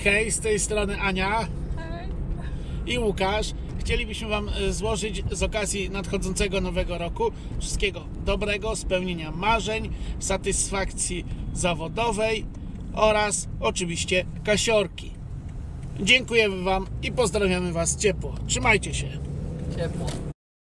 Hej, z tej strony Ania. Hej. I Łukasz. Chcielibyśmy Wam złożyć z okazji nadchodzącego nowego roku wszystkiego dobrego, spełnienia marzeń, satysfakcji zawodowej oraz oczywiście kasiorki. Dziękujemy Wam i pozdrawiamy Was ciepło. Trzymajcie się. Ciepło.